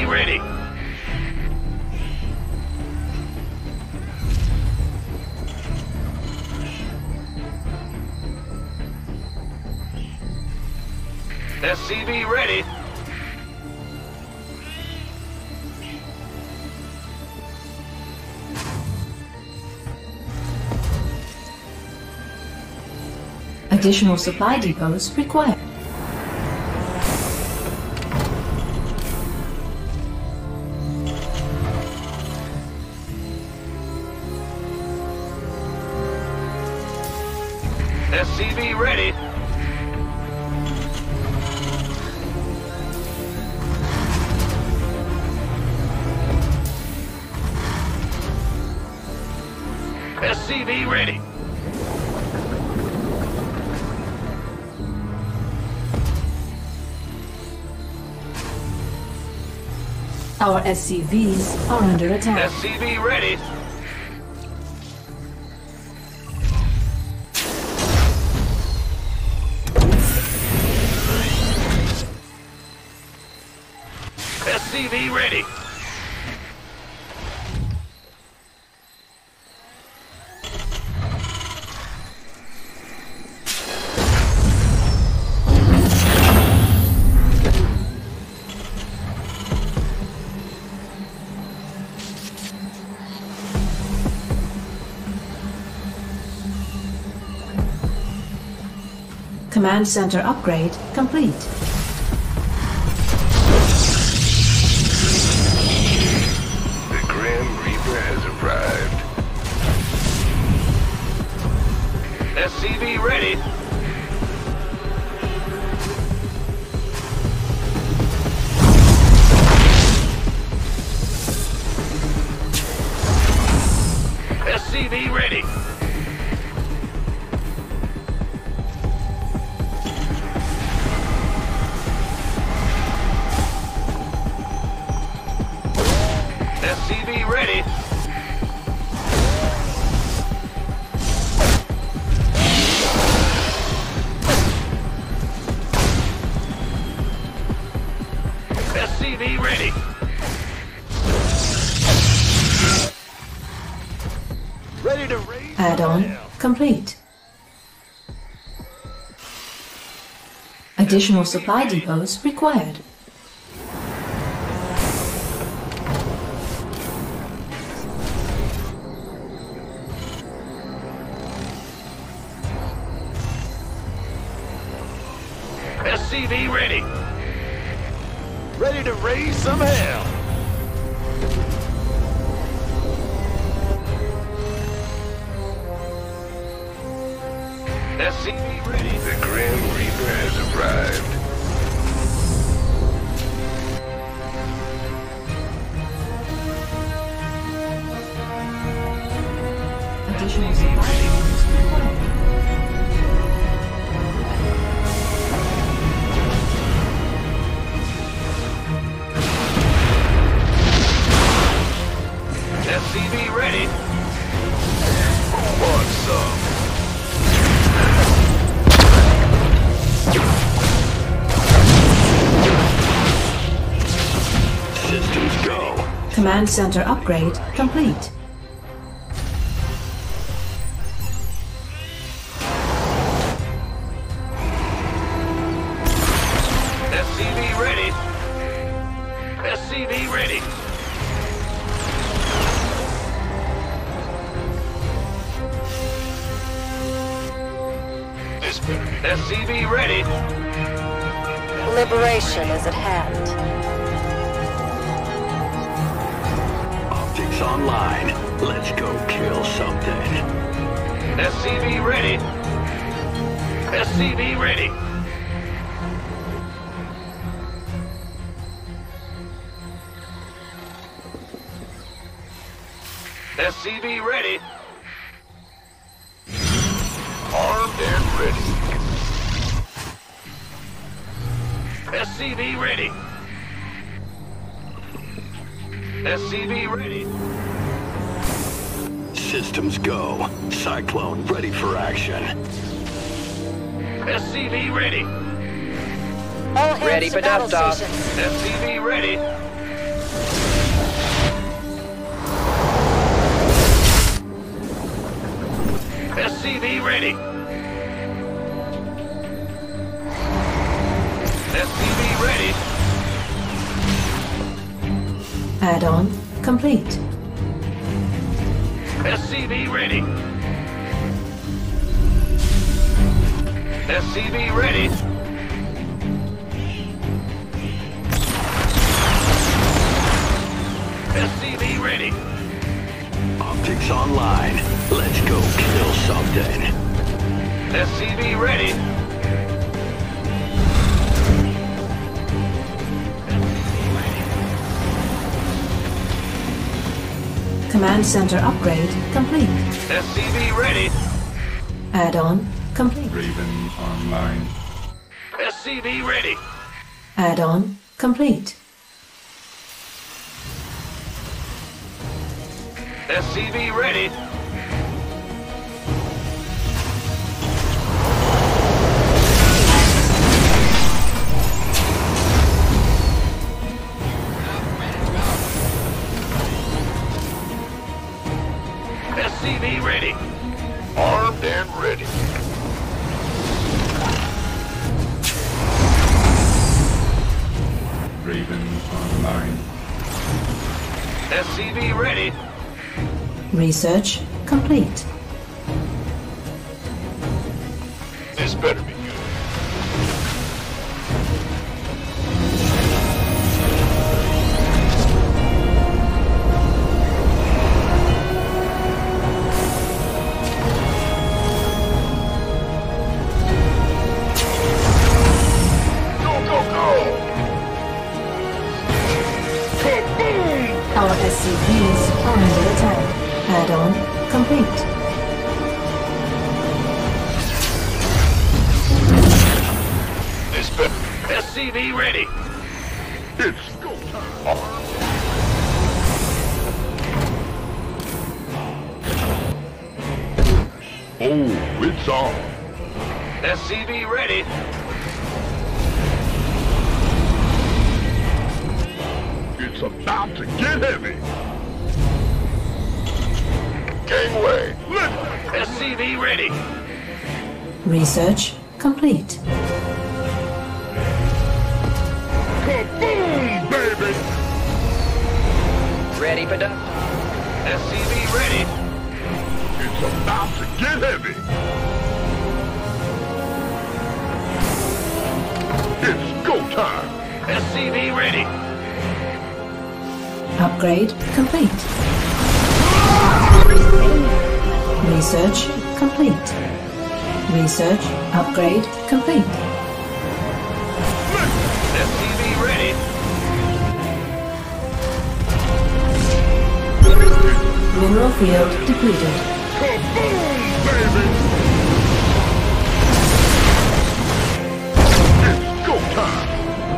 SCV ready. SCV ready. Additional supply depots required. SCV ready. SCV ready. Our SCVs are under attack. SCV ready. SCV ready. Command center upgrade complete. The Grim Reaper has arrived. SCV ready. SCV ready. SCV ready. SCV ready. Ready to raise. Add-on complete. Additional supply depots required. SCV ready. Ready to raise some hell. SCV ready. The Grim Reaper has arrived. Additional supply depots required. SCV ready. Want some? Systems go. Command center upgrade complete. SCV ready. SCV ready. SCV ready. Liberation is at hand. Optics online. Let's go kill something. SCV ready. SCV ready. SCV ready. Armed and ready. SCV ready. SCV ready. Systems go. Cyclone ready for action. SCV ready. All hands Ready to for battle dust off. stations. SCV ready. SCV ready. SCV ready. Add-on complete. SCV ready. SCV ready. SCV ready. Optics online. Let's go kill something. SCV ready. Command center upgrade complete. SCV ready. Add-on complete. Raven online. SCV ready. Add-on complete. SCV ready. SCV ready. Armed and ready. Raven online. SCV ready. Research complete. This better be good. Our SCVs are under attack. Add-on complete. This better. SCV ready. It's go time. Oh, it's on. SCV ready. It's about to get heavy. Gangway. SCV ready. Research complete. Kaboom, baby. Ready for duck. SCV ready. It's about to get heavy. It's go time. SCV ready. Upgrade complete. Research complete. Research upgrade complete. SCV ready. Mineral field depleted. Kaboom, baby. It's go time.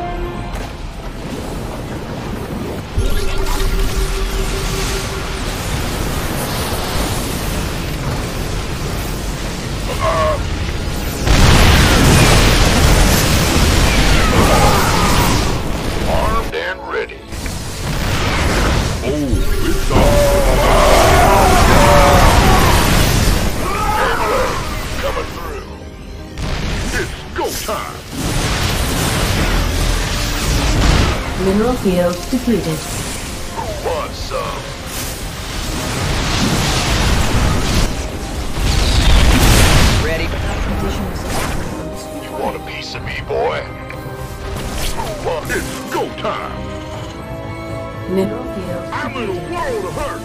Armed and ready. Oh, it's on. Coming through. It's go time. Mineral field depleted. Who wants some? Ready. You want a piece of me, boy? Who wants? It's go time. Mineral field. I'm in a world of hurt.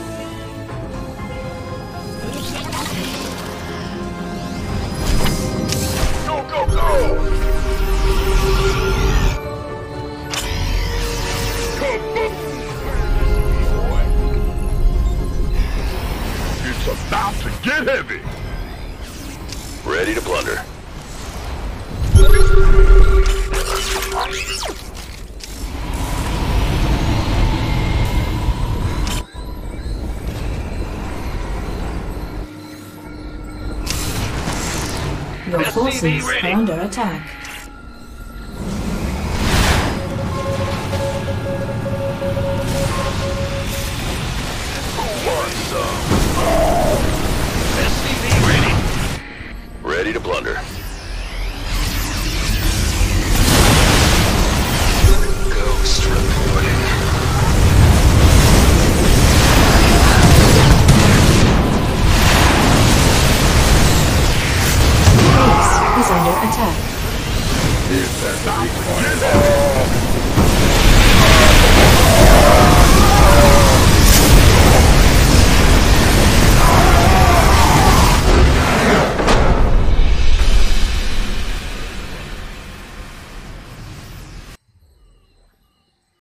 Go, go, go! It's about to get heavy. Ready to plunder. Your forces are under attack. SCV ready. attack. It's about to get heavy.